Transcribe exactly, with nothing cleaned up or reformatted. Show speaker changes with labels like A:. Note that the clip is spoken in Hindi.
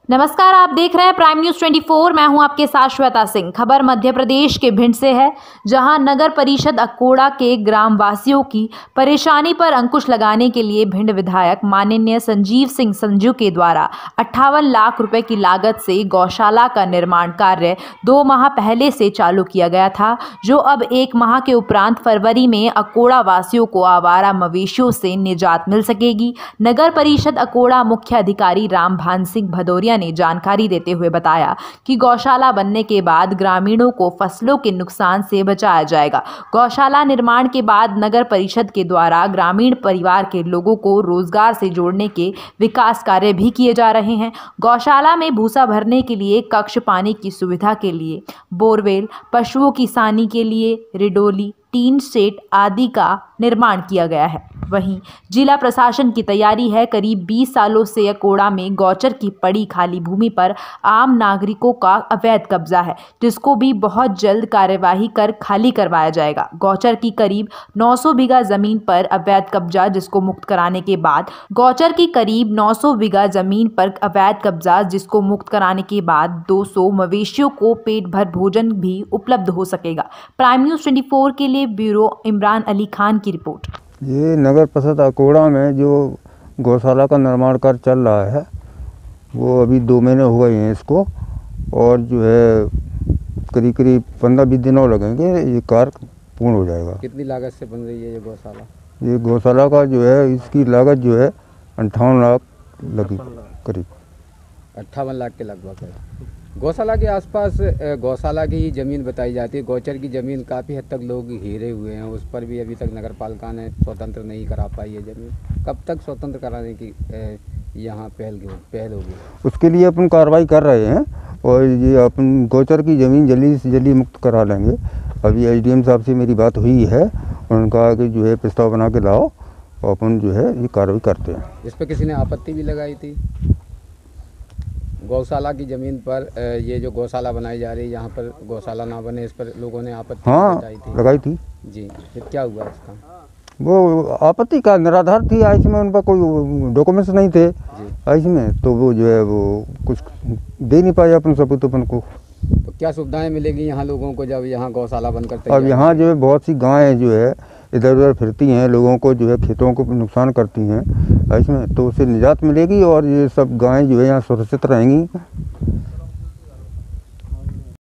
A: नमस्कार, आप देख रहे हैं प्राइम न्यूज चौबीस। मैं हूं आपके साथ श्वेता सिंह। खबर मध्य प्रदेश के भिंड से है, जहां नगर परिषद अकोड़ा के ग्राम वासियों की परेशानी पर अंकुश लगाने के लिए भिंड विधायक माननीय संजीव सिंह संजू के द्वारा अट्ठावन लाख रुपए की लागत से गौशाला का निर्माण कार्य दो माह पहले से चालू किया गया था, जो अब एक माह के उपरांत फरवरी में अकोड़ा वासियों को आवारा मवेशियों से निजात मिल सकेगी। नगर परिषद अकोड़ा मुख्य अधिकारी रामभान सिंह भदौरिया ने जानकारी देते हुए बताया कि गौशाला बनने के बाद ग्रामीणों को फसलों के नुकसान से बचाया जाएगा। गौशाला निर्माण के बाद नगर परिषद के द्वारा ग्रामीण परिवार के लोगों को रोजगार से जोड़ने के विकास कार्य भी किए जा रहे हैं। गौशाला में भूसा भरने के लिए कक्ष, पानी की सुविधा के लिए बोरवेल, पशुओं की सानी के लिए रिडोली, टीन शेड आदि का निर्माण किया गया है। वहीं जिला प्रशासन की तैयारी है। करीब बीस सालों से अकोड़ा में गौचर की पड़ी खाली भूमि पर आम नागरिकों का अवैध कब्जा है, जिसको भी बहुत जल्द कार्यवाही कर खाली करवाया जाएगा। गौचर की करीब नौ सौ बीघा जमीन पर अवैध कब्जा, जिसको मुक्त कराने के बाद गौचर की करीब नौ सौ बीघा जमीन पर अवैध कब्जा, जिसको मुक्त कराने के बाद दो सौ मवेशियों को पेट भर भोजन भी उपलब्ध हो सकेगा। प्राइम न्यूज चौबीस के लिए ब्यूरो इमरान अली खान की रिपोर्ट।
B: ये नगर परिषद अकोड़ा में जो गौशाला का निर्माण कार्य चल रहा है, वो अभी दो महीने हो गए हैं इसको, और जो है करीब करीब पंद्रह बीस दिन और लगेंगे, ये कार्य पूर्ण हो जाएगा।
C: कितनी लागत से बन रही है ये गौशाला?
B: ये गौशाला का जो है, इसकी लागत जो है अंठावन लाख लगी, करीब
C: अट्ठावन लाख के लगभग है। गौशाला के आसपास गौशाला की ज़मीन बताई जाती है। गौचर की ज़मीन काफ़ी हद तक लोग घेरे हुए हैं, उस पर भी अभी तक नगर पालिका ने स्वतंत्र नहीं करा पाई है ज़मीन। कब तक स्वतंत्र कराने की यहाँ पहल पहल होगी? उसके लिए अपन कार्रवाई कर रहे हैं, और ये अपन गौचर की ज़मीन जल्दी से जल्दी मुक्त करा लेंगे। अभी एस डी एम साहब से मेरी बात हुई है, उन्होंने कहा कि जो है प्रस्ताव बना के लाओ, और अपन जो है ये कार्रवाई करते हैं। इस पर किसी ने आपत्ति भी लगाई थी? गौशाला की ज़मीन पर ये जो गौशाला बनाई जा रही है, यहाँ पर गौशाला ना बने, इस पर लोगों ने आपत्ति
B: हाँ
C: लगाई थी
B: लगाई थी
C: जी। फिर क्या हुआ इसका?
B: वो आपत्ति का निराधार थी, आइस में उन पर कोई डॉक्यूमेंट्स नहीं थे आइस में, तो वो जो है वो कुछ दे नहीं पाए अपन सबूत अपन को।
C: तो क्या सुविधाएं मिलेगी यहाँ लोगों को जब यहाँ गौशाला बनकर?
B: अब यहाँ जो है बहुत सी गायें जो है इधर उधर फिरती हैं, लोगों को जो है खेतों को नुकसान करती हैं इसमें, तो उससे निजात मिलेगी, और ये सब गायें जो है यहाँ सुरक्षित रहेंगी।